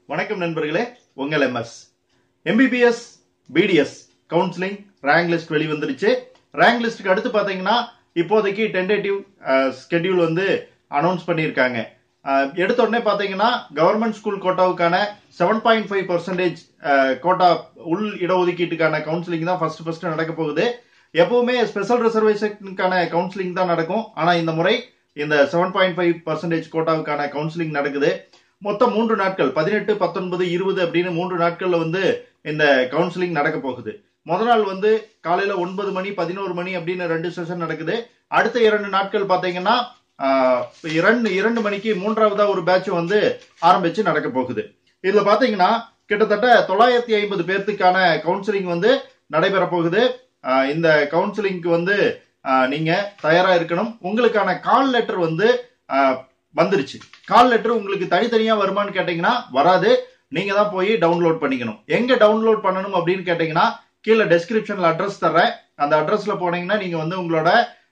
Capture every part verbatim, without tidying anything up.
வணக்கம் நண்பர்களே, உங்கள் MS MBBS BDS counselling rank list வெளிவந்துருச்சு. ரேங்க் லிஸ்ட்டுக்கு அடுத்து பார்த்தீங்கன்னா இப்போதைக்கு டென்டேட்டிவ் ஸ்கெடியூல் வந்து அனௌன்ஸ் பண்ணியிருக்காங்க. எடுத்த உடனே பார்த்தீங்கன்னா கவர்மெண்ட் ஸ்கூல் கோட்டாவுக்கான seven point five percentage quota உள் இடஒதுக்கீட்டுக்கான கவுன்சிலிங் தான் ஃபர்ஸ்ட் ஃபர்ஸ்ட் நடக்க போகுது. எப்பவுமே ஸ்பெஷல் ரிசர்வேஷனுக்கான கவுன்சிலிங் தான் நடக்கும். ஆனால் இந்த முறை இந்த செவன் பாயிண்ட் ஃபைவ் பர்சன்டேஜ் கோட்டாவுக்கான கவுன்சிலிங் நடக்குது. மொத்தம் மூன்று நாட்கள் பதினெட்டு பத்தொன்பது இருபது அப்படின்னு மூன்று நாட்கள்ல வந்து இந்த கவுன்சிலிங் நடக்க போகுது. முதல் நாள் வந்து காலையில ஒன்பது மணி பதினோரு மணி அப்படின்னு ரெண்டு செஷன் நடக்குது. அடுத்த இரண்டு நாட்கள் பாத்தீங்கன்னா இரண்டு இரண்டு மணிக்கு மூன்றாவதா ஒரு பேட்ச் வந்து ஆரம்பிச்சு நடக்க போகுது. இதுல பாத்தீங்கன்னா கிட்டத்தட்ட தொள்ளாயிரத்தி ஐம்பது பேர்த்துக்கான கவுன்சிலிங் வந்து நடைபெற போகுது. இந்த கவுன்சிலிங்க்கு வந்து நீங்க தயாரா இருக்கணும். உங்களுக்கான கால் லெட்டர் வந்து வந்துருச்சு. கால் லெட்டர் உங்களுக்கு தனித்தனியா வருமானு கேட்டீங்கன்னா வராது. நீங்க தான் போய் டவுன்லோட் பண்ணிக்கணும். எங்க டவுன்லோட் பண்ணணும் அப்படின்னு கேட்டீங்கன்னா கீழே டெஸ்கிரிப்ஷன்ல அட்ரஸ் தர்றேன். அந்த அட்ரஸ்ல போனீங்கன்னா நீங்க வந்து உங்களோட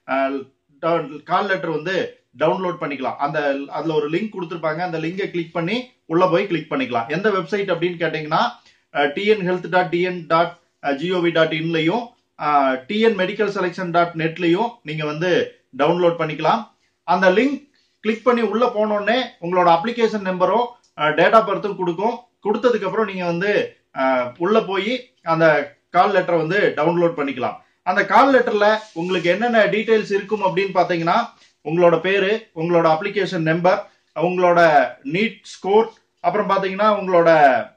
கால் லெட்டர் வந்து டவுன்லோட் பண்ணிக்கலாம். அந்த அதுல ஒரு லிங்க் கொடுத்துருப்பாங்க. அந்த லிங்கை கிளிக் பண்ணி உள்ள போய் கிளிக் பண்ணிக்கலாம். எந்த வெப்சைட் அப்படின்னு கேட்டீங்கன்னா TN health dot TN dot GOV dot இன்லையும் டிஎன் மெடிக்கல் செலெக்ஷன் டாட் நெட்லையும் நீங்க வந்து டவுன்லோட் பண்ணிக்கலாம். அந்த லிங்க் கிளிக் பண்ணி உள்ள போனோடனே உங்களோட அப்ளிகேஷன் நம்பரும் டேட் ஆஃப் பர்த்தும் கொடுக்கும். கொடுத்ததுக்கு அப்புறம் நீங்க வந்து உள்ள போய் அந்த கால் லெட்டரை வந்து டவுன்லோட் பண்ணிக்கலாம். அந்த கால் லெட்டர்ல உங்களுக்கு என்னென்ன டீடைல்ஸ் இருக்கும் அப்படின்னு பாத்தீங்கன்னா உங்களோட பேரு, உங்களோட அப்ளிகேஷன் நம்பர், உங்களோட நீட் ஸ்கோர், அப்புறம் பாத்தீங்கன்னா உங்களோட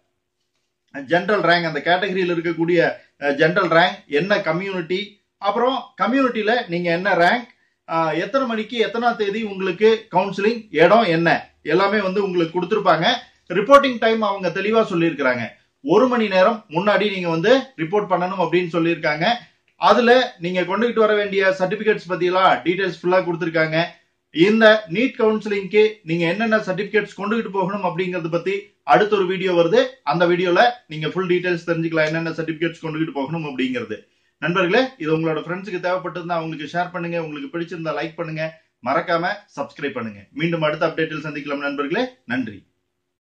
ஜெனரல் ரேங்க், அந்த கேட்டகரியில் இருக்கக்கூடிய ஜெனரல் ரேங்க், என்ன கம்யூனிட்டி, அப்புறம் கம்யூனிட்டியில நீங்க என்ன ரேங்க், எத்தனை மணிக்கு எத்தனாம் தேதி உங்களுக்கு கவுன்சிலிங், இடம் என்ன, எல்லாமே வந்து உங்களுக்கு கொடுத்துருப்பாங்க. ரிப்போர்ட்டிங் டைம் அவங்க தெளிவா சொல்லியிருக்கிறாங்க. ஒரு மணி நேரம் முன்னாடி நீங்க வந்து ரிப்போர்ட் பண்ணணும் அப்படின்னு சொல்லியிருக்காங்க. அதுல நீங்க கொண்டுகிட்டு வர வேண்டிய சர்டிபிகேட்ஸ் பத்தி எல்லாம் டீடைல்ஸ் ஃபுல்லா கொடுத்துருக்காங்க. இந்த நீட் கவுன்சிலிங்க்கு நீங்க என்னென்ன சர்டிபிகேட்ஸ் கொண்டுகிட்டு போகணும் அப்படிங்கறத பத்தி அடுத்த ஒரு வீடியோ வருது. அந்த வீடியோல நீங்க ஃபுல் டீடைல்ஸ் தெரிஞ்சுக்கலாம், என்னென்ன சர்டிபிகேட்ஸ் கொண்டுகிட்டு போகணும் அப்படிங்கிறது. நண்பர்களே, இது உங்களோட ஃப்ரெண்ட்ஸுக்கு தேவைப்பட்டிருந்தா அவங்களுக்கு ஷேர் பண்ணுங்க. உங்களுக்கு பிடிச்சிருந்தா லைக் பண்ணுங்க. மறக்காம சப்ஸ்கிரைப் பண்ணுங்க. மீண்டும் அடுத்த அப்டேட்டில் சந்திக்கலாம் நண்பர்களே. நன்றி.